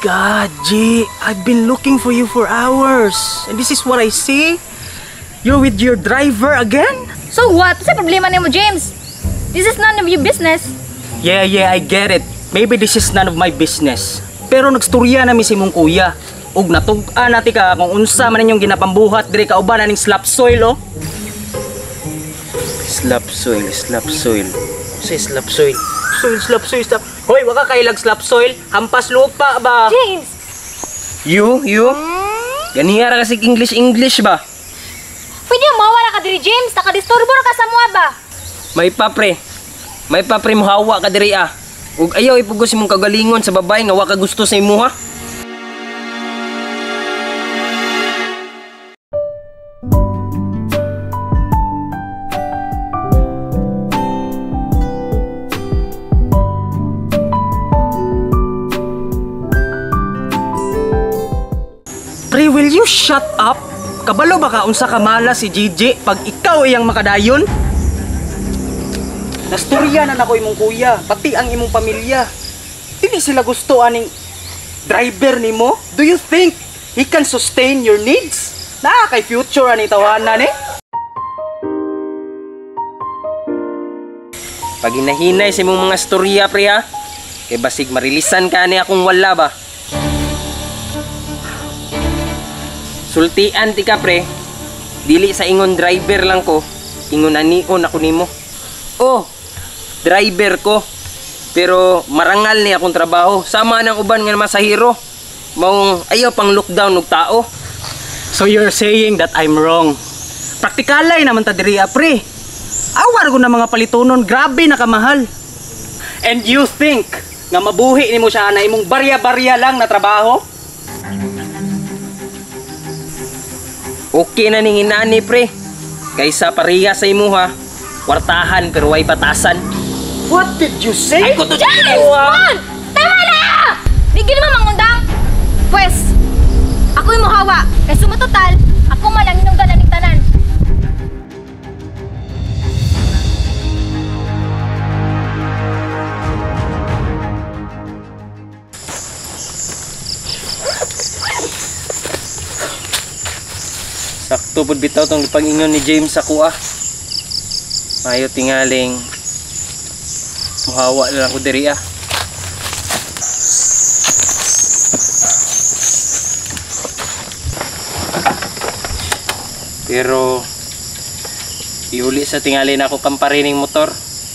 God, G, I've been looking for you for hours. And this is what I see? You're with your driver again? So what? Sa problema nimo, James? This is none of your business. Yeah, I get it. Maybe this is none of my business. Pero nagstorya na mi si mong kuya. Ug natug-an nati ka kung unsa man ninyong ginapambuhat diri kauban ning slap soil, oh. Slap soil. Say slap soil. Slap soil. Hoy, waka kailag slap soil. Hampas lupa ba? James! You? Ganiya ra kasi English ba? Pwede mawala ka diri, James. Nakadisturbo ka sa mua ba? May papre mo hawa ka diri ah. Ug ayaw ipugos imong kagalingon sa babae nga wa ka gusto sa imo ha. Pre, will you shut up? Kabalo ba ka unsa ka mala si Gigi pag ikaw iyang makadayon? Nastorya na nako imong kuya, pati ang imong pamilya. Dili sila gusto aning driver nimo? Do you think he can sustain your needs? Na kay future ani tawanan eh. Pag hinahinay sa imong mga storya pre ha. Kay basig marilisan ka ani akong wala ba. Sultian ti ka pre. Dili sa ingon driver lang ko, ingon anion ako nimo. Oh, driver ko. Pero marangal ni akong trabaho. Sama ng uban nga masahiro. Maong ayaw pang lockdown og tao. So you're saying that I'm wrong. Praktikalay naman ta diri pre. Awar ko na mga palitonon, grabe na kamahal. And you think nga mabuhi nimo siya na imong barya-barya lang na trabaho? Okay na ning inani pre. Kaysa pareha sa imo ha. Kwartahan pero way batasan. What did you say? Ay ko to James! Man! Tama na! Bigyan naman mangundang. Pwes, ako yung hawa. Kaya sumatotal, ako malang inunggan ng tanan. Sakto pud bitaw tong pangingon ni James ako ah. Mayo tingaling muhawa lang ko diri ah. Pero iuli sa tingali na ako kamparining motor.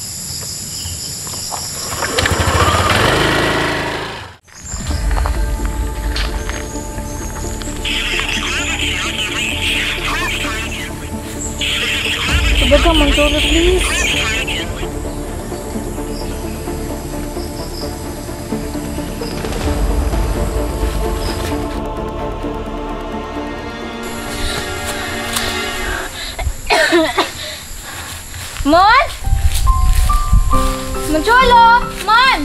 Baga, Manjolo, please. Mon? Manjolo! Mon!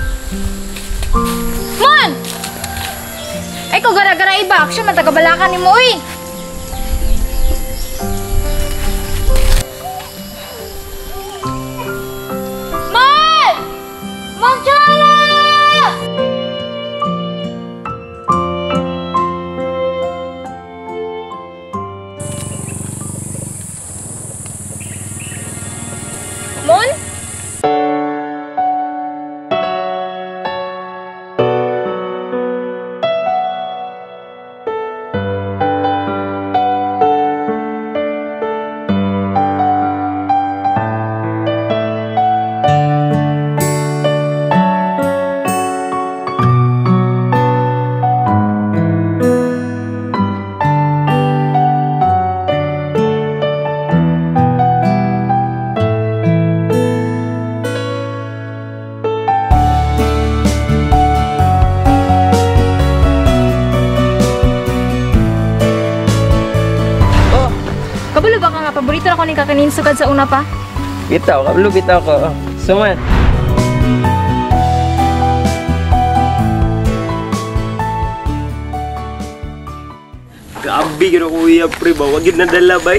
Mon! Ay ko gara-gara iba. Action, matagabalakan ni mo eh. Mon? Kabalo ba ka nga? Paborito na ko ni kakanin sugad sa una pa? Bitaw, kabalo bitaw ko. Suman. Grabe gino kuya pre ba, wag yun nadala bay.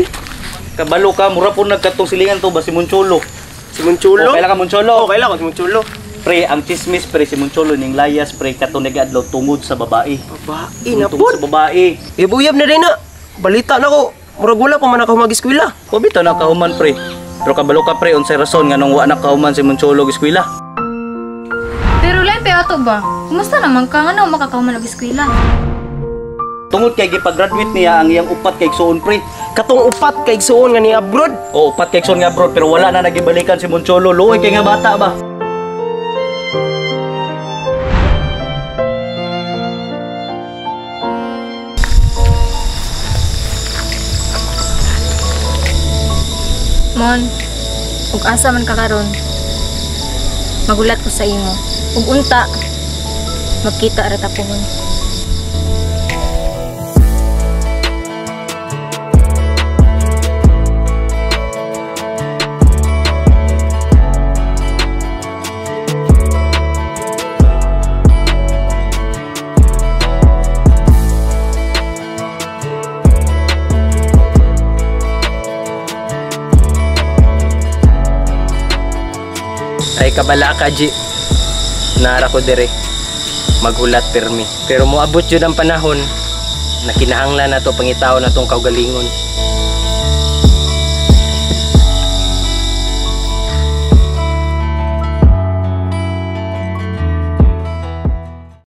Kabalo ka, mura po nagkatong silingan to ba si Moncholo. Si Moncholo? Okay lang ka Moncholo. Okay lang ako si Moncholo. Pre, ang chismis pre si Moncholo ning layas pre katong nag-adlaw tungod sa babae. Babae na Tungod sa po. babae. Ibuyab na rin na. Balita na ko. Murag wala pa man ako mag-eskwela. O bitaw na kahuman pre. Pero kabalo ka pre unsay rason nga nung wa na kahuman si Moncholo og eskwela. Pero lain pa ato ba? Kumusta naman ka nga na makakahuman og eskwela? Tungod kay gipag-graduate niya ang iyang upat kay igsoon pre. Katong upat kay igsuon nga ni abroad. O upat kay igsoon nga bro pero wala na nagibalikan si Moncholo. Luoy kay nga bata ba. Mon, ug asa man ka karon? Magulat ko sa imo. Ug unta, magkita ra ta puhon. Ay kabala ka, G. Nara ko dire. Maghulat permi. Pero moabot yun ang panahon na kinahanglan na to pangitaw na tong kaugalingon.